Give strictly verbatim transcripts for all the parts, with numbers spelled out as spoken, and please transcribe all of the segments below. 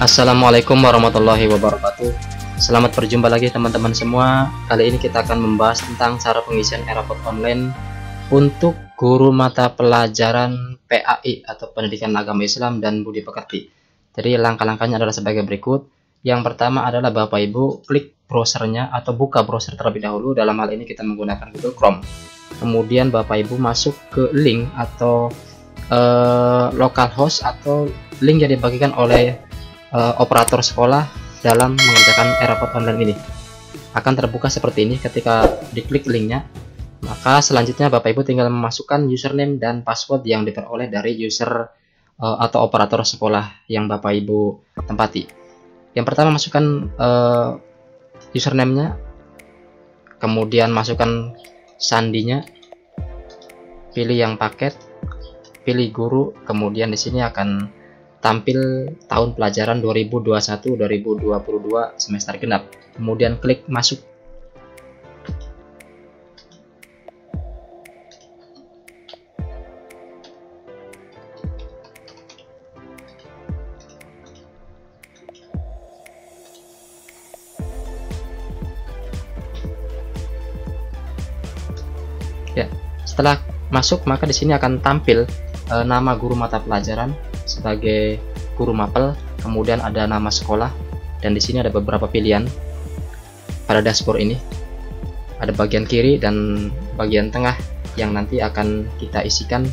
Assalamualaikum warahmatullahi wabarakatuh. Selamat berjumpa lagi teman-teman semua. Kali ini kita akan membahas tentang cara pengisian e-rapot online untuk guru mata pelajaran P A I atau Pendidikan Agama Islam dan Budi Pekerti. Jadi langkah-langkahnya adalah sebagai berikut. Yang pertama adalah Bapak Ibu klik browsernya atau buka browser terlebih dahulu. Dalam hal ini kita menggunakan Google Chrome. Kemudian Bapak Ibu masuk ke link atau uh, localhost atau link yang dibagikan oleh uh, operator sekolah dalam mengerjakan e-rapot online ini. Akan terbuka seperti ini ketika diklik linknya. Maka selanjutnya Bapak Ibu tinggal memasukkan username dan password yang diperoleh dari user uh, atau operator sekolah yang Bapak Ibu tempati. Yang pertama masukkan uh, username-nya, kemudian masukkan sandinya, pilih yang paket, pilih guru, kemudian di sini akan tampil tahun pelajaran dua ribu dua puluh satu dua ribu dua puluh dua semester genap. Kemudian klik masuk. Ya, setelah masuk maka di sini akan tampil e, nama guru mata pelajaran sebagai guru mapel, kemudian ada nama sekolah, dan di sini ada beberapa pilihan pada dashboard ini. Ada bagian kiri dan bagian tengah yang nanti akan kita isikan.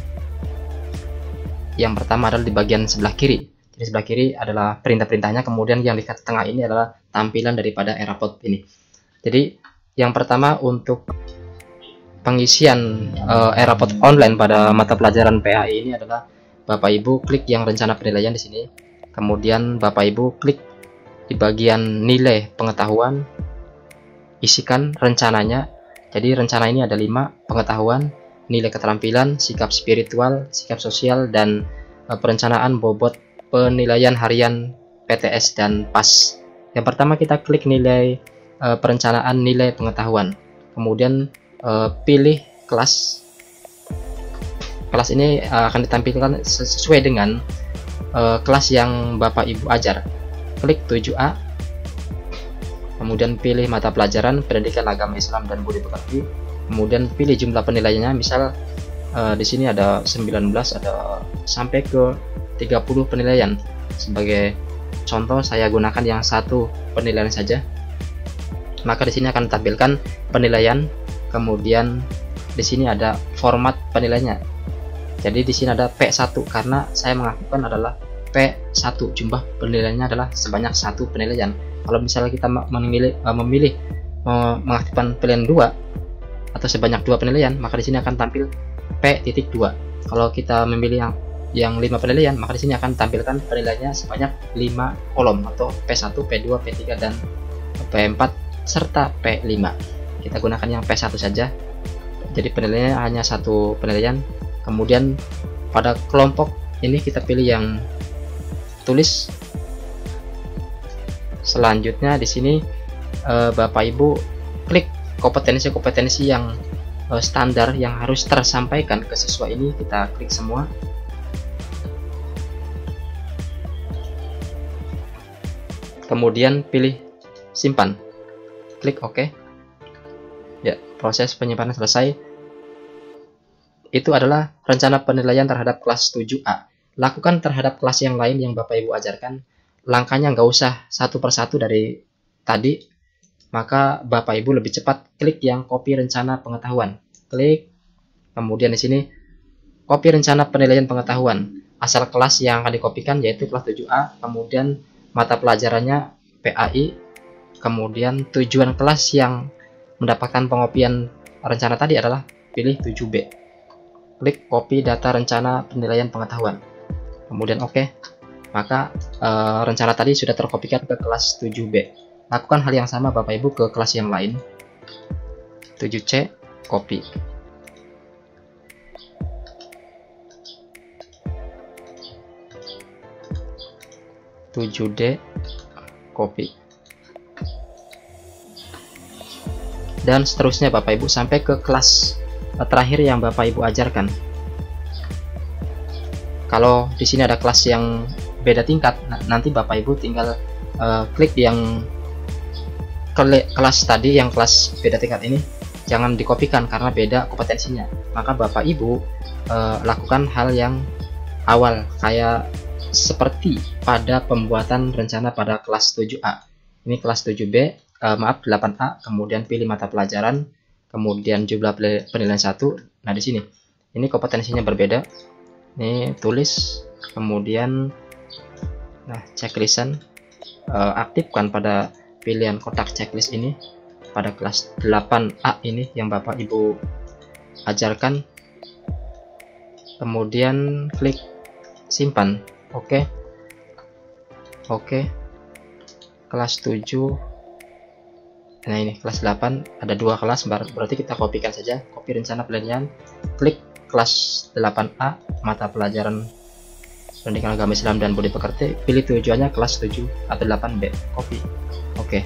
Yang pertama adalah di bagian sebelah kiri. Jadi sebelah kiri adalah perintah-perintahnya, kemudian yang di tengah ini adalah tampilan daripada e-rapot ini. Jadi yang pertama untuk pengisian uh, e-rapot online pada mata pelajaran P A I ini adalah Bapak Ibu klik yang rencana penilaian di sini. Kemudian Bapak Ibu klik di bagian nilai pengetahuan, isikan rencananya. Jadi rencana ini ada lima: pengetahuan, nilai keterampilan, sikap spiritual, sikap sosial, dan uh, perencanaan bobot penilaian harian P T S dan P A S. Yang pertama kita klik nilai uh, perencanaan nilai pengetahuan. Kemudian Uh, pilih kelas. Kelas ini uh, akan ditampilkan sesuai dengan uh, kelas yang Bapak Ibu ajar. Klik tujuh A. Kemudian pilih mata pelajaran Pendidikan Agama Islam dan Budi Pekerti. Kemudian pilih jumlah penilaiannya. Misal uh, di sini ada sembilan belas, ada sampai ke tiga puluh penilaian. Sebagai contoh saya gunakan yang satu penilaian saja. Maka di sini akan ditampilkan penilaian. Kemudian di sini ada format penilaiannya. Jadi di sini ada P satu karena saya mengaktifkan adalah P satu, jumlah penilaiannya adalah sebanyak satu penilaian. Kalau misalnya kita memilih uh, memilih uh, mengaktifkan pilihan dua atau sebanyak dua penilaian, maka di sini akan tampil P dua. Kalau kita memilih yang yang lima penilaian, maka di sini akan tampilkan penilaiannya sebanyak lima kolom atau P satu, P dua, P tiga, dan P empat serta P lima. Kita gunakan yang P satu saja. Jadi penilaiannya hanya satu penilaian. Kemudian pada kelompok ini kita pilih yang tulis. Selanjutnya di sini eh, Bapak Ibu klik kompetensi-kompetensi yang eh, standar yang harus tersampaikan ke siswa ini, kita klik semua. Kemudian pilih simpan. Klik OK. Ya, proses penyimpanan selesai. Itu adalah rencana penilaian terhadap kelas tujuh A. Lakukan terhadap kelas yang lain yang Bapak Ibu ajarkan. Langkahnya nggak usah satu persatu dari tadi. Maka Bapak Ibu lebih cepat klik yang copy rencana pengetahuan. Klik. Kemudian di sini copy rencana penilaian pengetahuan. Asal kelas yang akan dikopikan yaitu kelas tujuh A. Kemudian mata pelajarannya P A I. Kemudian tujuan kelas yang mendapatkan pengopian rencana tadi adalah pilih tujuh B. Klik copy data rencana penilaian pengetahuan. Kemudian oke. Okay. Maka e, rencana tadi sudah terkopikan ke kelas tujuh B. Lakukan hal yang sama Bapak Ibu ke kelas yang lain. tujuh C copy. tujuh D copy. Dan seterusnya Bapak Ibu sampai ke kelas terakhir yang Bapak Ibu ajarkan. Kalau di sini ada kelas yang beda tingkat. Nah, nanti Bapak Ibu tinggal uh, klik yang kelas tadi, yang kelas beda tingkat ini jangan dikopikan karena beda kompetensinya. Maka Bapak Ibu uh, lakukan hal yang awal, kayak seperti pada pembuatan rencana pada kelas tujuh A. Ini kelas tujuh B, uh, maaf delapan A, kemudian pilih mata pelajaran, kemudian jumlah penilaian satu. Nah, di sini ini kompetensinya berbeda. Ini tulis, kemudian nah checklistan, uh, aktifkan pada pilihan kotak checklist ini pada kelas delapan A ini yang Bapak Ibu ajarkan, kemudian klik simpan. Oke. Oke. Kelas tujuh. Nah, ini kelas delapan, ada dua kelas, berarti kita kopikan saja. Copy rencana penilaian, klik kelas delapan A, mata pelajaran pendidikan agama Islam dan budi pekerti, pilih tujuannya kelas tujuh atau delapan B, copy. Oke.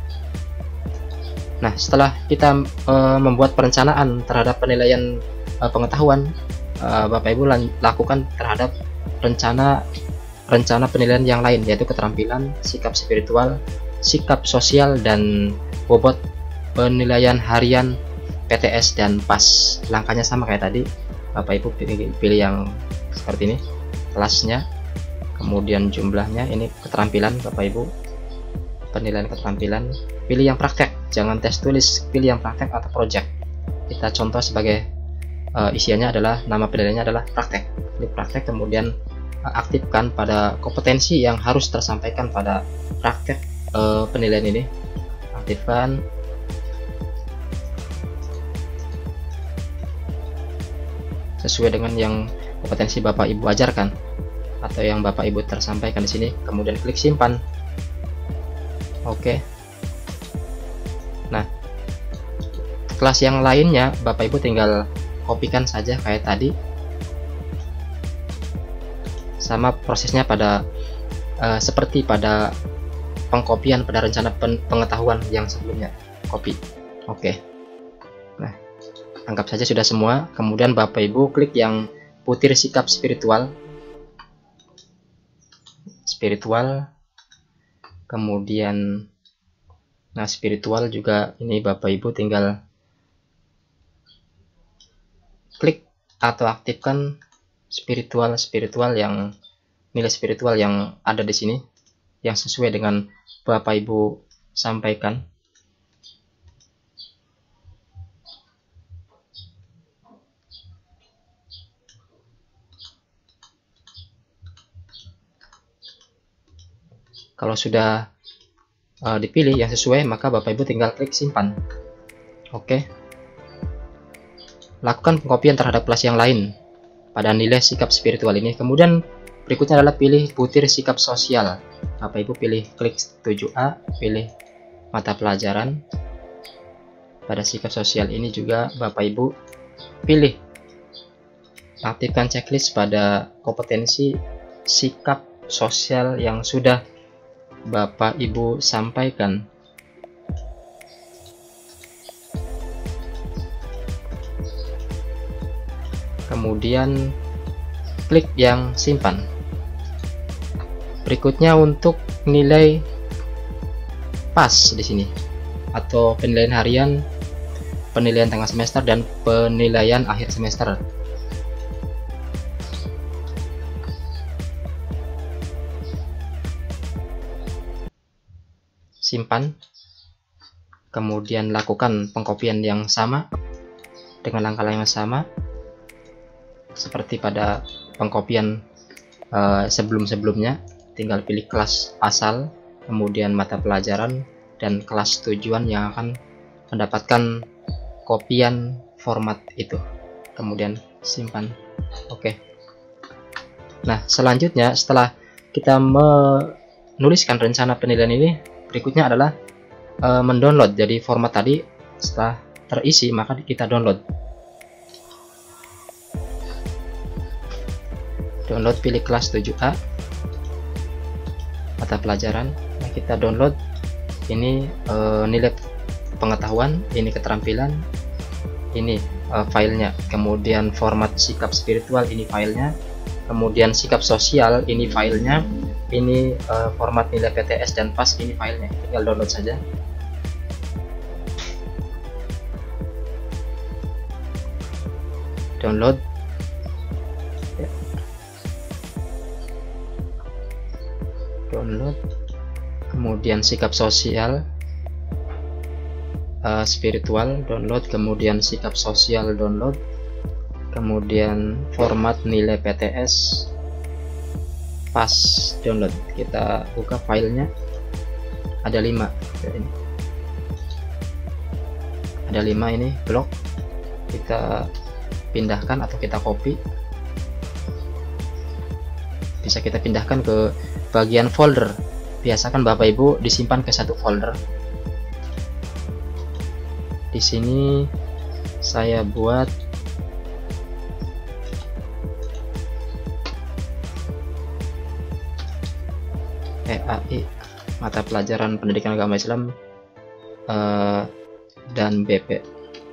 Nah, setelah kita uh, membuat perencanaan terhadap penilaian uh, pengetahuan, uh, Bapak Ibu lakukan terhadap rencana rencana penilaian yang lain, yaitu keterampilan, sikap spiritual, sikap sosial, dan bobot penilaian harian, P T S, dan P A S. Langkahnya sama kayak tadi. Bapak Ibu pilih, pilih yang seperti ini, kelasnya, kemudian jumlahnya, ini keterampilan Bapak Ibu, penilaian keterampilan, pilih yang praktek, jangan tes tulis, pilih yang praktek atau project. Kita contoh sebagai uh, isiannya adalah, nama penilaiannya adalah praktek, klik praktek, kemudian uh, aktifkan pada kompetensi yang harus tersampaikan pada praktek uh, penilaian ini, aktifkan. Sesuai dengan yang kompetensi Bapak Ibu ajarkan atau yang Bapak Ibu tersampaikan di sini, kemudian klik simpan. Oke. Nah, kelas yang lainnya Bapak Ibu tinggal kopikan saja kayak tadi, sama prosesnya pada uh, seperti pada pengkopian pada rencana pen pengetahuan yang sebelumnya, copy. Oke. Nah, anggap saja sudah semua. Kemudian Bapak Ibu klik yang butir sikap spiritual, spiritual, kemudian nah spiritual juga ini Bapak Ibu tinggal klik atau aktifkan spiritual spiritual yang nilai spiritual yang ada di sini yang sesuai dengan Bapak Ibu sampaikan. Kalau sudah uh, dipilih yang sesuai, maka Bapak Ibu tinggal klik simpan. Oke. Lakukan pengkopian terhadap kelas yang lain pada nilai sikap spiritual ini. Kemudian berikutnya adalah pilih butir sikap sosial. Bapak Ibu pilih klik tujuh A, pilih mata pelajaran. Pada sikap sosial ini juga Bapak Ibu pilih aktifkan checklist pada kompetensi sikap sosial yang sudah Bapak Ibu sampaikan. Kemudian klik yang simpan. Berikutnya untuk nilai P A S di sini atau penilaian harian, penilaian tengah semester, dan penilaian akhir semester. Simpan, kemudian lakukan pengkopian yang sama dengan langkah yang sama seperti pada pengkopian uh, sebelum-sebelumnya. Tinggal pilih kelas asal, kemudian mata pelajaran, dan kelas tujuan yang akan mendapatkan kopian format itu, kemudian simpan. Oke. Nah, selanjutnya setelah kita menuliskan rencana penilaian ini, berikutnya adalah e, mendownload. Jadi format tadi setelah terisi maka kita download. Download, pilih kelas tujuh A, mata pelajaran. Nah, kita download ini e, nilai pengetahuan, ini keterampilan, ini e, filenya. Kemudian format sikap spiritual, ini filenya. Kemudian sikap sosial, ini filenya. ini uh, format nilai P T S dan P A S, ini filenya, tinggal download saja. Download ya. Download, kemudian sikap sosial, uh, spiritual download, kemudian sikap sosial download, kemudian format nilai P T S, P A S download. Kita buka filenya, ada lima ini. Ada lima ini blok, kita pindahkan atau kita copy. Bisa kita pindahkan ke bagian folder. Biasakan Bapak Ibu disimpan ke satu folder. Di sini saya buat P A I, mata pelajaran pendidikan agama Islam, uh, dan B P.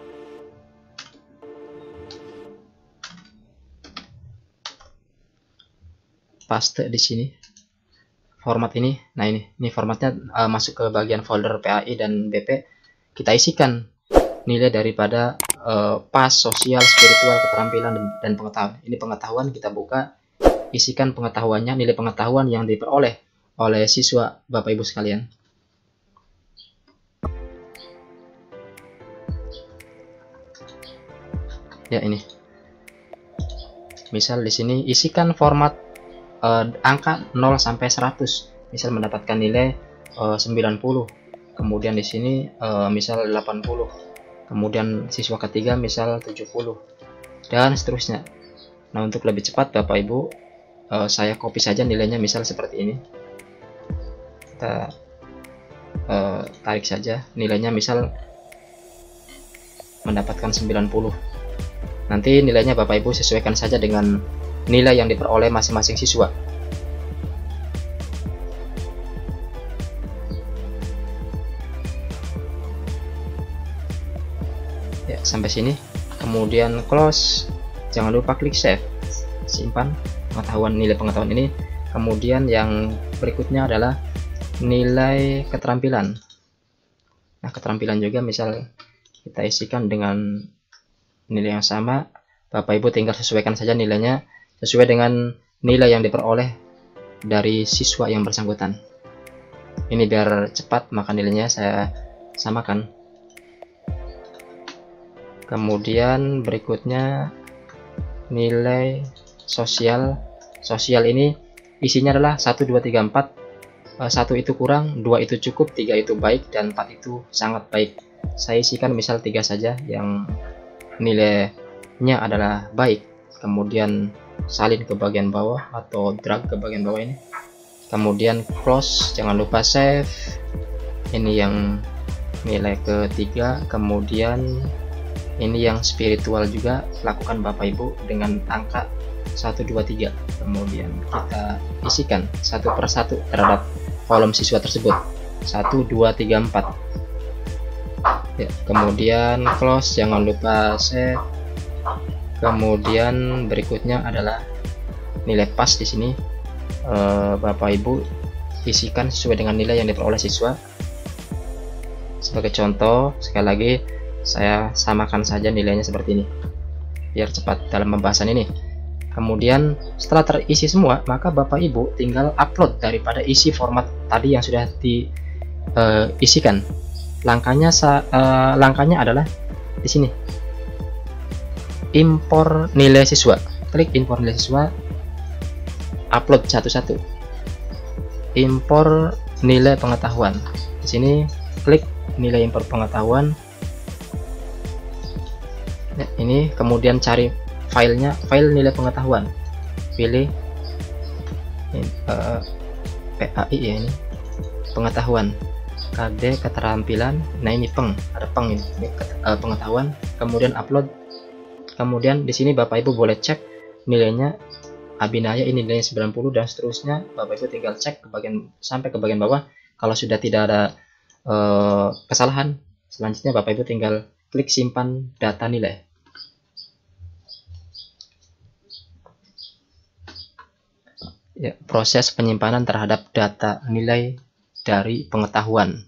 Paste di sini format ini. Nah ini ini formatnya uh, masuk ke bagian folder P A I dan B P. Kita isikan nilai daripada uh, P A S, sosial, spiritual, keterampilan, dan, dan pengetahuan. Ini pengetahuan, kita buka, isikan pengetahuannya, nilai pengetahuan yang diperoleh oleh siswa Bapak Ibu sekalian. Ya ini. Misal di sini isikan format Uh, angka nol sampai seratus, misal mendapatkan nilai uh, sembilan puluh, kemudian di sini uh, misal delapan puluh, kemudian siswa ketiga misal tujuh puluh, dan seterusnya. Nah untuk lebih cepat Bapak Ibu, uh, saya copy saja nilainya misal seperti ini. Kita uh, tarik saja nilainya, misal mendapatkan sembilan puluh. Nanti nilainya Bapak Ibu sesuaikan saja dengan nilai yang diperoleh masing-masing siswa. Ya, sampai sini. Kemudian close. Jangan lupa klik save. Simpan pengetahuan, nilai pengetahuan ini. Kemudian yang berikutnya adalah nilai keterampilan. Nah, keterampilan juga misal kita isikan dengan nilai yang sama. Bapak Ibu tinggal sesuaikan saja nilainya sesuai dengan nilai yang diperoleh dari siswa yang bersangkutan. Ini biar cepat, maka nilainya saya samakan. Kemudian berikutnya nilai sosial. Sosial ini isinya adalah satu, dua, tiga, empat. satu itu kurang, dua itu cukup, tiga itu baik, dan empat itu sangat baik. Saya isikan misal tiga saja yang nilainya adalah baik. Kemudian salin ke bagian bawah atau drag ke bagian bawah ini, kemudian close, jangan lupa save. Ini yang nilai ketiga. Kemudian ini yang spiritual juga, lakukan Bapak Ibu dengan angka satu, dua, tiga. Kemudian kita isikan satu persatu terhadap kolom siswa tersebut, satu, dua, tiga, empat ya. Kemudian close, jangan lupa save. Kemudian berikutnya adalah nilai P A S. Di sini eh, Bapak Ibu isikan sesuai dengan nilai yang diperoleh siswa. Sebagai contoh, sekali lagi saya samakan saja nilainya seperti ini biar cepat dalam pembahasan ini. Kemudian setelah terisi semua, maka Bapak Ibu tinggal upload daripada isi format tadi yang sudah diisikan. Eh, langkahnya uh, langkahnya adalah di sini, impor nilai siswa. Klik impor nilai siswa, upload satu-satu. Impor nilai pengetahuan. Di sini klik nilai impor pengetahuan. Ya, ini kemudian cari filenya, file nilai pengetahuan. Pilih ini, uh, P A I ya, ini pengetahuan. K D keterampilan. Nah ini peng, ada peng ini, ini uh, pengetahuan. Kemudian upload. Kemudian di sini Bapak Ibu boleh cek nilainya. Abinaya ini nilainya sembilan puluh dan seterusnya. Bapak Ibu tinggal cek ke bagian sampai ke bagian bawah. Kalau sudah tidak ada uh, kesalahan, selanjutnya Bapak Ibu tinggal klik simpan data nilai. Ya, proses penyimpanan terhadap data nilai dari pengetahuan.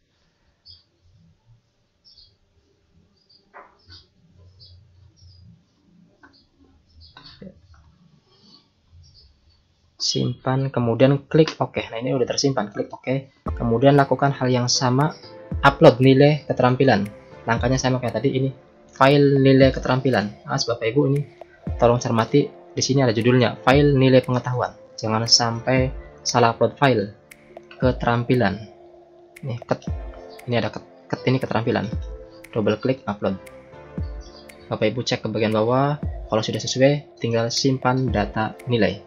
Simpan, kemudian klik OK. Nah, ini udah tersimpan, klik OK. Kemudian lakukan hal yang sama, upload nilai keterampilan. Langkahnya sama kayak tadi, ini file nilai keterampilan. Nah, Bapak Ibu, ini tolong cermati, di sini ada judulnya file nilai pengetahuan. Jangan sampai salah upload file keterampilan. Ini ket, ini ada ket, ket ini keterampilan. Double klik upload. Bapak Ibu cek ke bagian bawah, kalau sudah sesuai tinggal simpan data nilai.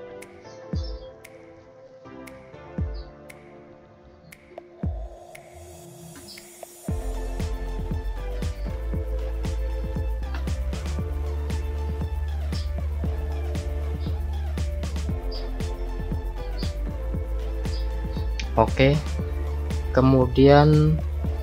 Oke, kemudian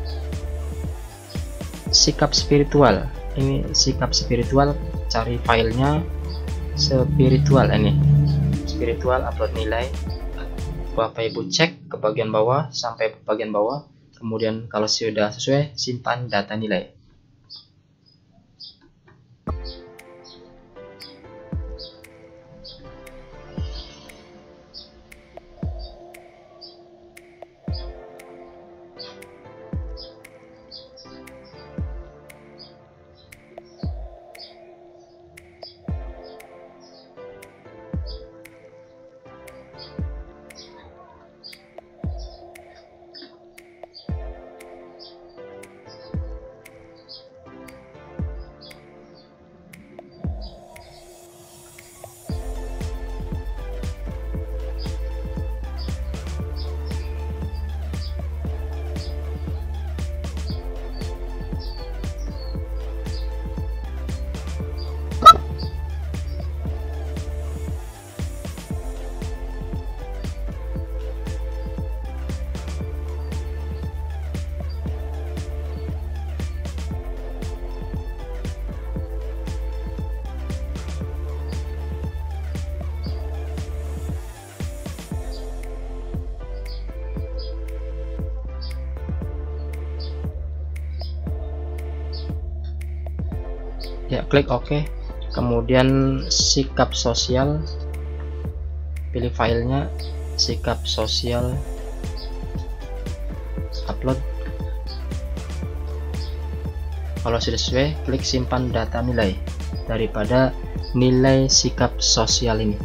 sikap spiritual. Ini sikap spiritual, cari filenya spiritual ini. Spiritual, upload nilai. Bapak Ibu cek ke bagian bawah sampai bagian bawah. Kemudian kalau sudah sesuai, simpan data nilai. Ya, klik OK. Kemudian sikap sosial, pilih filenya, sikap sosial, upload. Kalau sudah sesuai, klik simpan data nilai daripada nilai sikap sosial ini.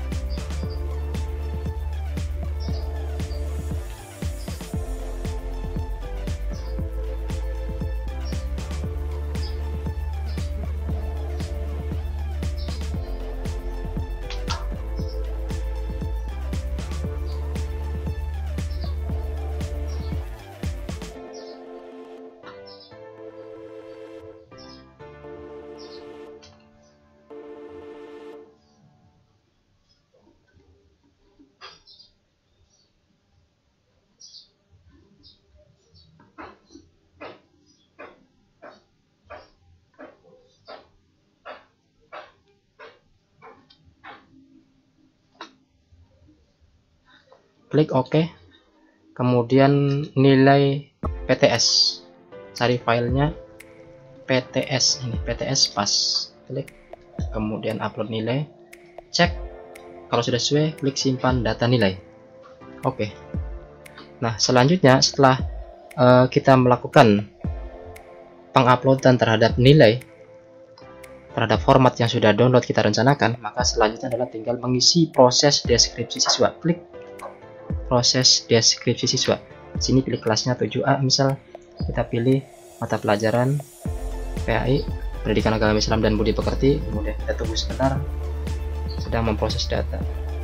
Klik OK. Kemudian nilai P T S, cari filenya P T S, ini P T S pas, klik, kemudian upload nilai, cek. Kalau sudah sesuai, klik simpan data nilai. Oke. Nah, selanjutnya setelah uh, kita melakukan penguploadan terhadap nilai terhadap format yang sudah download kita rencanakan, maka selanjutnya adalah tinggal mengisi proses deskripsi siswa. Klik proses deskripsi siswa. Di sini pilih kelasnya tujuh A, misal kita pilih mata pelajaran P A I, Pendidikan Agama Islam dan Budi Pekerti. Kemudian kita tunggu sebentar, sedang memproses data.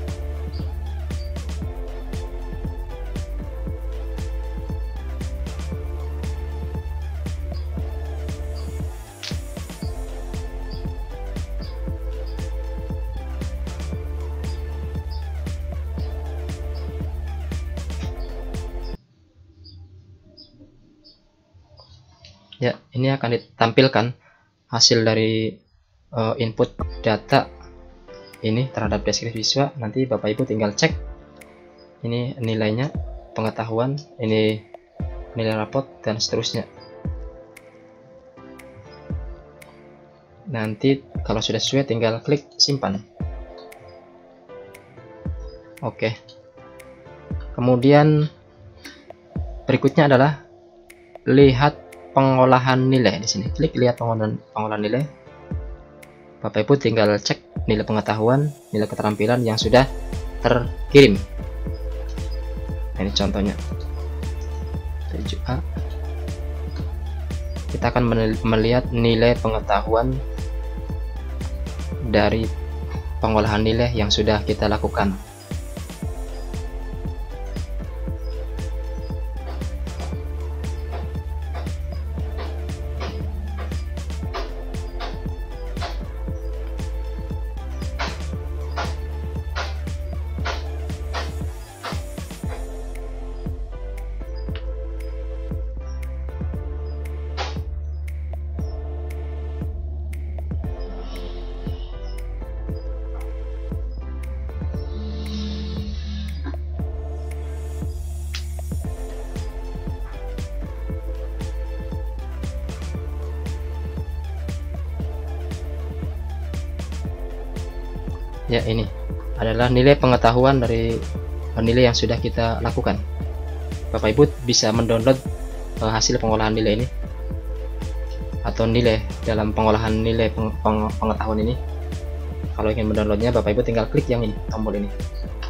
Ya, ini akan ditampilkan hasil dari uh, input data ini terhadap deskripsi siswa. Nanti Bapak Ibu tinggal cek ini nilainya, pengetahuan, ini nilai rapot, dan seterusnya. Nanti kalau sudah sesuai tinggal klik simpan. Oke. Kemudian berikutnya adalah lihat pengolahan nilai. Di sini klik lihat pengolahan, pengolahan nilai. Bapak Ibu tinggal cek nilai pengetahuan, nilai keterampilan yang sudah terkirim. Ini contohnya tujuh A. Kita akan melihat nilai pengetahuan dari pengolahan nilai yang sudah kita lakukan. Ya, ini adalah nilai pengetahuan dari nilai yang sudah kita lakukan. Bapak Ibu bisa mendownload uh, hasil pengolahan nilai ini atau nilai dalam pengolahan nilai peng peng pengetahuan ini. Kalau ingin mendownloadnya, Bapak Ibu tinggal klik yang ini, tombol ini.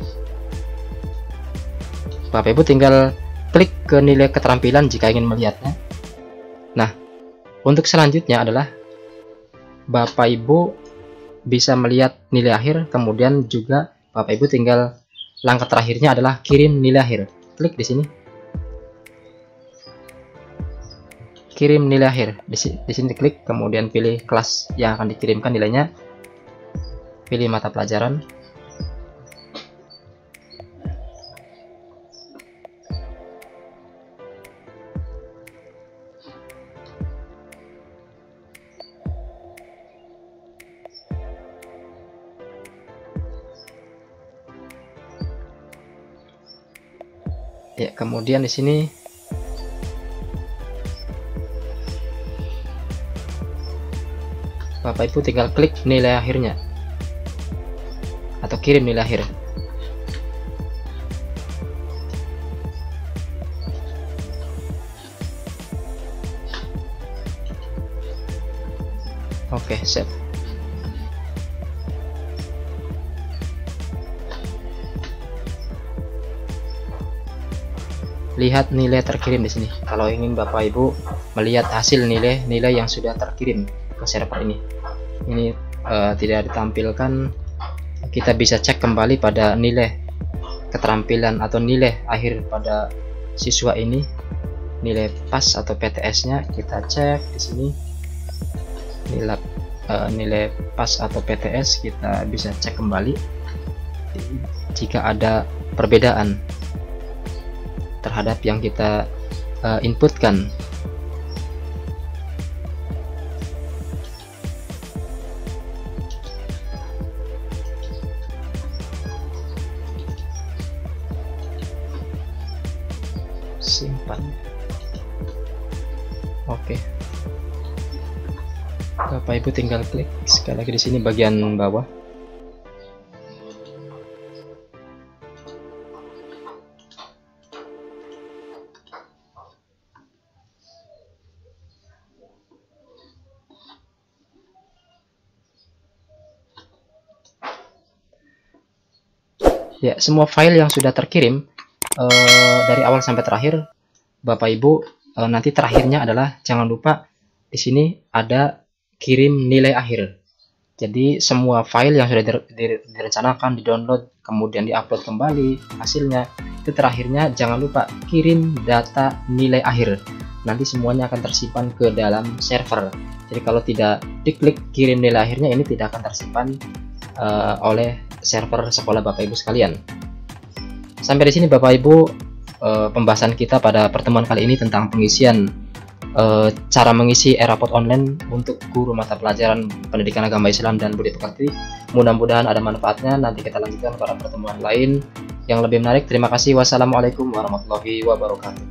Bapak Ibu tinggal klik ke nilai keterampilan jika ingin melihatnya. Nah, untuk selanjutnya adalah Bapak Ibu bisa melihat nilai akhir, kemudian juga Bapak Ibu tinggal langkah terakhirnya adalah kirim nilai akhir. Klik di sini. Kirim nilai akhir. Di sini, di sini klik, kemudian pilih kelas yang akan dikirimkan nilainya. Pilih mata pelajaran. Ya, kemudian di sini Bapak Ibu tinggal klik nilai akhirnya atau kirim nilai akhir. Oke, save. Lihat nilai terkirim di sini. Kalau ingin Bapak Ibu melihat hasil nilai-nilai yang sudah terkirim ke server ini, ini uh, tidak ditampilkan. Kita bisa cek kembali pada nilai keterampilan atau nilai akhir pada siswa ini, nilai pas atau P T S-nya. Kita cek di sini nilai uh, nilai pas atau P T S, kita bisa cek kembali jika ada perbedaan terhadap yang kita uh, inputkan. Simpan. Oke. Bapak Ibu tinggal klik sekali lagi di sini bagian bawah. Ya, semua file yang sudah terkirim uh, dari awal sampai terakhir, Bapak Ibu, uh, nanti terakhirnya adalah jangan lupa di sini ada kirim nilai akhir. Jadi semua file yang sudah direncanakan, di-download, kemudian di-upload kembali hasilnya, itu terakhirnya jangan lupa kirim data nilai akhir. Nanti semuanya akan tersimpan ke dalam server. Jadi kalau tidak diklik kirim nilai akhirnya, ini tidak akan tersimpan uh, oleh server sekolah Bapak Ibu sekalian. Sampai di sini Bapak Ibu uh, pembahasan kita pada pertemuan kali ini tentang pengisian uh, cara mengisi e-raport online untuk guru mata pelajaran pendidikan agama Islam dan budi pekerti. Mudah-mudahan ada manfaatnya. Nanti kita lanjutkan pada pertemuan lain yang lebih menarik. Terima kasih. Wassalamualaikum warahmatullahi wabarakatuh.